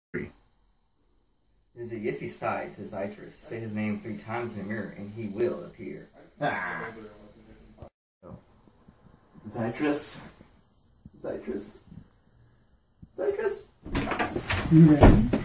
There's a Yiffy side to Xytras. Say his name 3 times in the mirror and he will appear. Ah. Xytras. Xytras. Xytras. You ready?